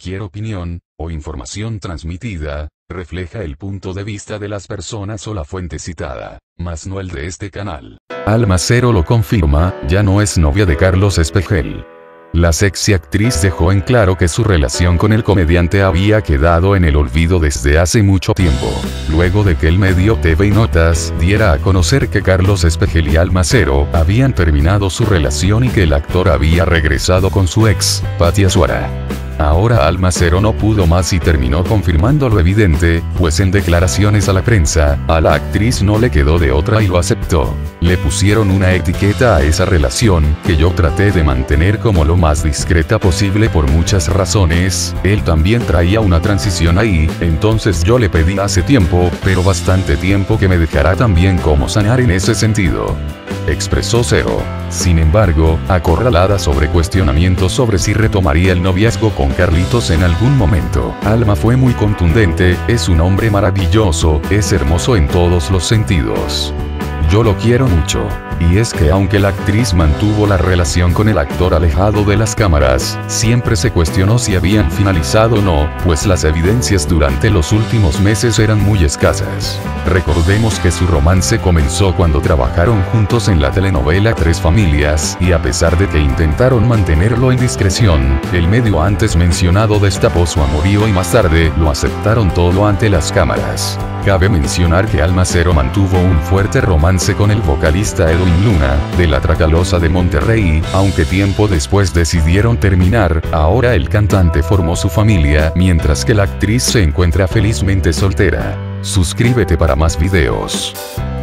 cualquier opinión, o información transmitida, refleja el punto de vista de las personas o la fuente citada, mas no el de este canal. Alma Cero lo confirma, ya no es novia de Carlos Espejel. La sexy actriz dejó en claro que su relación con el comediante había quedado en el olvido desde hace mucho tiempo, luego de que el medio TV y Notas diera a conocer que Carlos Espejel y Alma Cero habían terminado su relación y que el actor había regresado con su ex, Paty Azuara. Ahora Alma Cero no pudo más y terminó confirmando lo evidente, pues en declaraciones a la prensa, a la actriz no le quedó de otra y lo aceptó. Le pusieron una etiqueta a esa relación, que yo traté de mantener como lo más discreta posible por muchas razones. Él también traía una transición ahí, entonces yo le pedí hace tiempo, pero bastante tiempo, que me dejara también cómo sanar en ese sentido, expresó Cero. Sin embargo, acorralada sobre cuestionamientos sobre si retomaría el noviazgo con Carlitos en algún momento, Alma fue muy contundente: es un hombre maravilloso, es hermoso en todos los sentidos. Yo lo quiero mucho. Y es que aunque la actriz mantuvo la relación con el actor alejado de las cámaras, siempre se cuestionó si habían finalizado o no, pues las evidencias durante los últimos meses eran muy escasas. Recordemos que su romance comenzó cuando trabajaron juntos en la telenovela Tres Familias, y a pesar de que intentaron mantenerlo en discreción, el medio antes mencionado destapó su amorío y más tarde lo aceptaron todo ante las cámaras. Cabe mencionar que Alma Cero mantuvo un fuerte romance con el vocalista Edwin Luna, de La Tracalosa de Monterrey, aunque tiempo después decidieron terminar. Ahora el cantante formó su familia, mientras que la actriz se encuentra felizmente soltera. Suscríbete para más videos.